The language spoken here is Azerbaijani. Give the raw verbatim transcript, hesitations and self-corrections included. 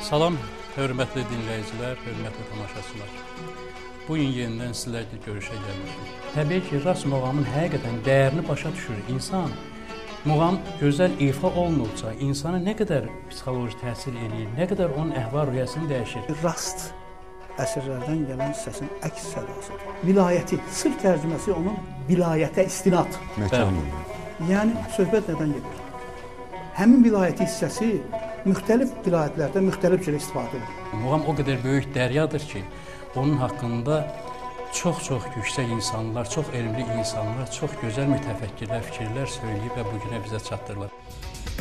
Salam, hörmətli dinləyicilər, hörmətli tamaşaçılar. Bugün yenidən sizlərlə görüşə gəlmişik. Təbii ki, rast muğamın həqiqətən dəyərini başa düşür insan. Muğam gözəl ifa olunursa, insana nə qədər psixoloji təsir edir, nə qədər onun əhval-ruhiyyəsini dəyişir. Rast əsrlərdən gələn səsin əks sədasıdır. Vilayəti, sırf tərcüməsi onun vilayətə istinad. Məkan. Yəni, söhbət nədən gedir? Həmin vilayəti hissəsi müxtəlif vilayətlərdə müxtəlif cür istifadə edilir. Muğam o qədər böyük dəryadır ki, onun haqqında çox-çox yüksək insanlar, çox elmli insanlar, çox gözəl mütəfəkkirlər, fikirlər söyləyib və bugünə bizə çatdırırlar.